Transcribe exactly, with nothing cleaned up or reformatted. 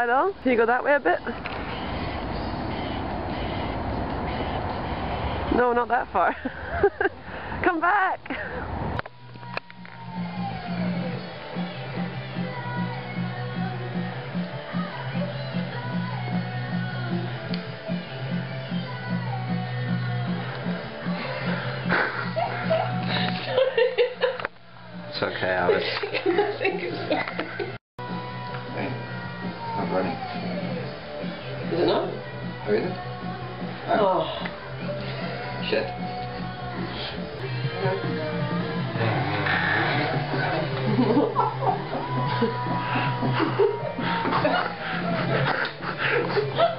slide on. Can you go that way a bit? No, not that far. Come back! It's okay, Alice. Hey, it's not running. Is it not? Oh, is it? Oh. Shit. No.